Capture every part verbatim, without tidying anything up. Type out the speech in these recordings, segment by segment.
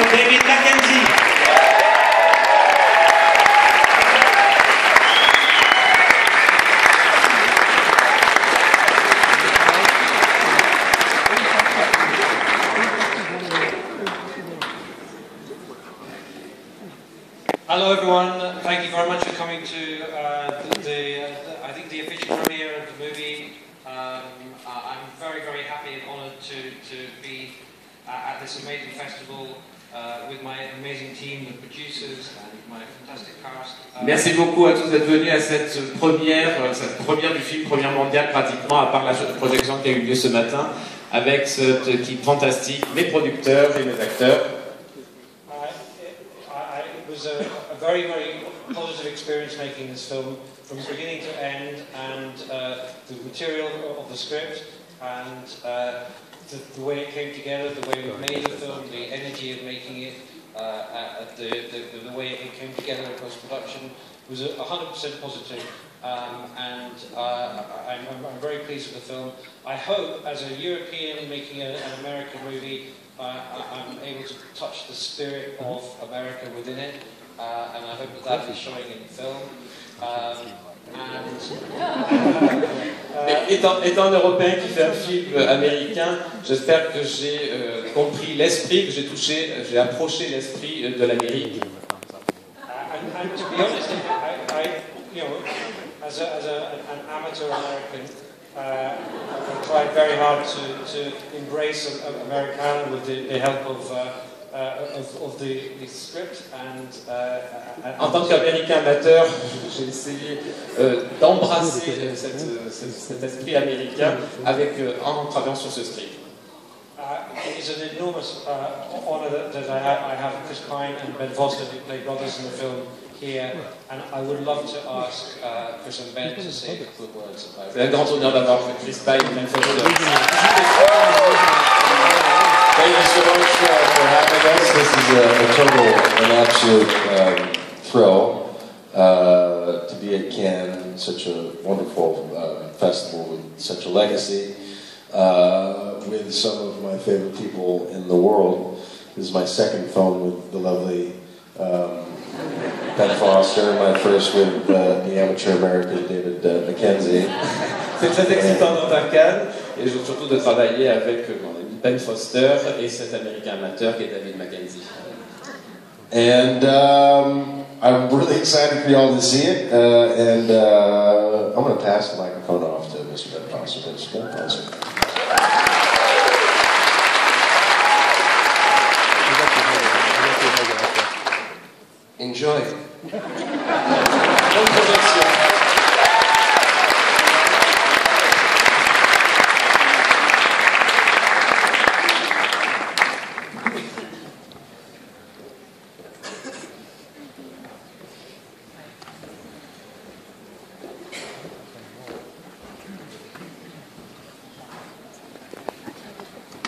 David McKenzie. Hello everyone, thank you very much for coming to uh, the, the, uh, the, I think the official premiere of the movie. Um, uh, I'm very, very happy and honoured to, to be uh, at this amazing festival uh, with my amazing team of producers and my fantastic cast. Uh, Merci beaucoup à tous d'être venus à cette première, cette première du film, première mondiale pratiquement, à part la projection qui a eu lieu ce matin, avec cette équipe fantastique, mes producteurs et mes acteurs. It was a, a very, very positive experience making this film from beginning to end, and uh, the material of the script and uh, the, the way it came together, the way we made the film, the energy of making it, uh, uh, the, the, the way it came together in post-production was one hundred percent positive. Um, and uh, I'm, I'm very pleased with the film. I hope, as a European making a, an American movie, uh, I'm able to touch the spirit of America within it, uh, and I hope that that is showing in the film. Um, and, uh, étant, étant un Européen qui fait un film américain, j'espère que j'ai euh, compris l'esprit, que j'ai touché, j'ai approché l'esprit de l'Amérique. And, and to be honest, I, I, you know, as, a, as a, an amateur American, uh, I've tried very hard to, to embrace Americana with the, the help of, uh, uh, of, of the, the script. And, uh, and en tant qu'Américain amateur, j'ai essayé euh, d'embrasser euh, cette, cet, cet esprit américain avec, euh, en travaillant sur ce script. Uh, it is an enormous uh, honour that, that I, have, I have Chris Pine and Ben Foster, who play brothers in the film, here, and I would love to ask uh, Chris and Ben to say a couple of words about it. C'est un grand honneur d'avoir Chris Pine et Ben Foster. Thank you so much uh, for having us. This is a, a total, an absolute um, thrill uh, to be at Cannes, such a wonderful uh, festival with such a legacy. Uh, with some of my favorite people in the world. This is my second film with the lovely um, Ben Foster, my first with uh, the amateur American David uh, McKenzie. C'est très excitant d'être à Cannes et surtout de travailler avec mon ami Ben Foster et cet Américain amateur qui est David McKenzie. And um, I'm really excited for y'all to see it. Uh, and uh, I'm going to pass the microphone off to Mister Ben Foster. Mister Ben Foster. Enjoy. Bonne projection.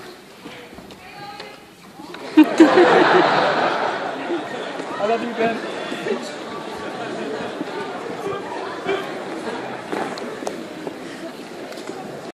I love you, Ben.